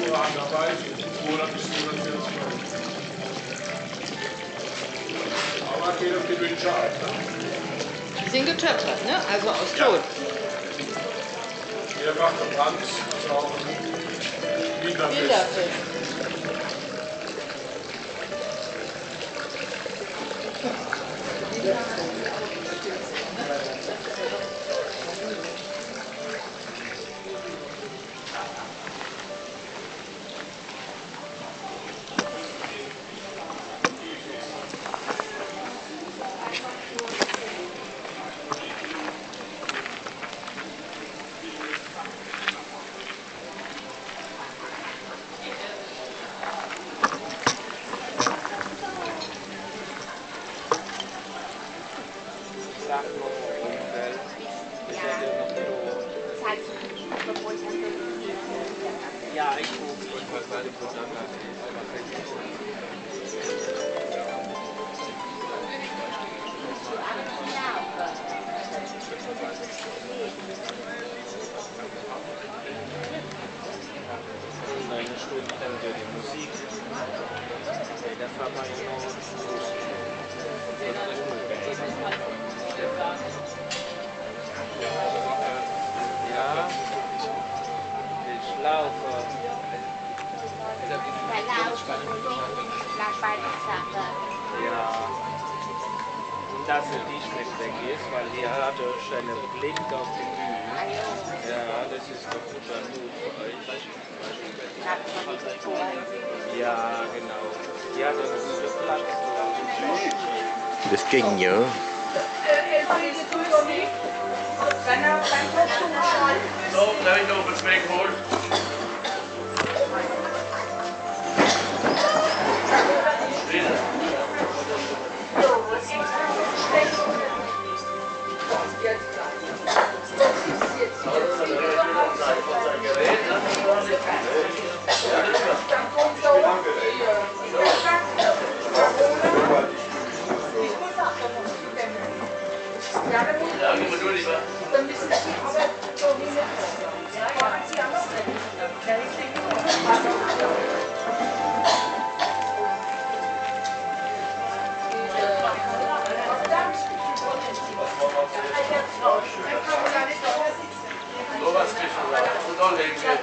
Uhr dabei, 200 bis 240 Euro. Aber geht auf die Wünsche ein. Ne? Die sind getöpfert, ne? Also aus Ton. Hier macht der Tanz, also auch Winterfest. Winterfest. Ja, ich gucke. Eine Stunde dann wieder die Musik. Das war mal genau ja, ich laufe. Ja. Und dass er dich nicht vergisst, weil die hatte schon einen Blick auf die Bühne. Ja, das ist doch super gut für euch. Ja, genau. Die hat einen guten Platz. Das ging ja. So, gleich noch was wegholen. Ja, dann müssen Sie aber so wie eine machen Sie auch noch nicht. So was kriegst du da. Und dann legen wir.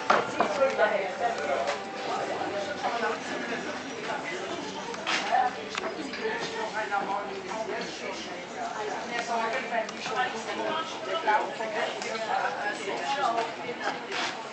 Der Sorge, wenn die schon der Glauben vergessen wird,